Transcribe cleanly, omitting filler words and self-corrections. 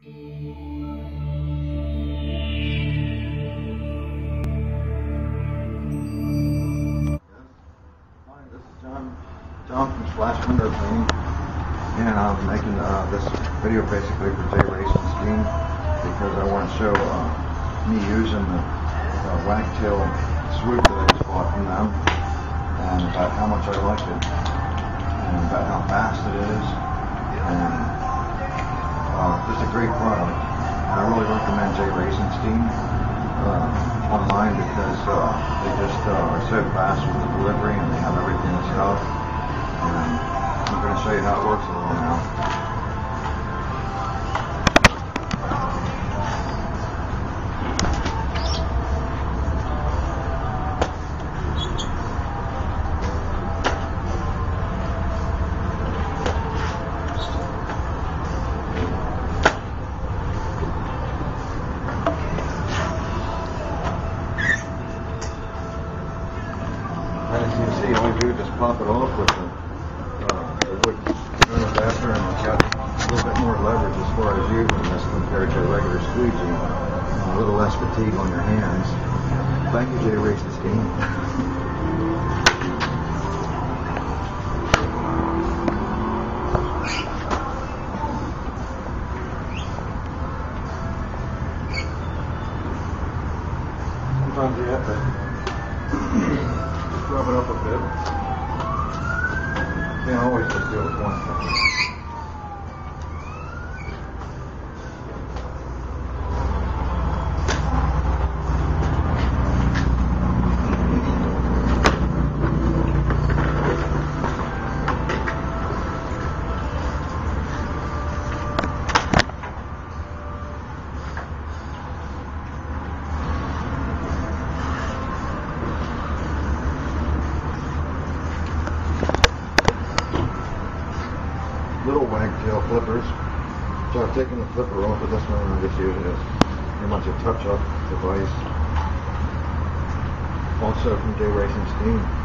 Hi, this is John from Splash Window Cleaning, and I'm making this video basically for Jracenstein because I want to show me using the Wagtail Swoop that I just bought from them, and about how much I like it, and about how fast it is, and just a great product. And I really recommend Jracenstein online because they just are so fast with the delivery, and they have everything in stock. And I'm going to show you how it works a little now. As you can see, all you do is just pop it off with the wood adapter, and it's got a little bit more leverage as far as using this compared to a regular squeegee. A little less fatigue on your hands. Thank you, Jracenstein. Sometimes you have to just rub it up a bit. Can't always just do it with one thing. Little wagtail flippers. So I've taken the flipper off of this one, and I just use it as pretty much a touch-up device. Also from Jracenstein.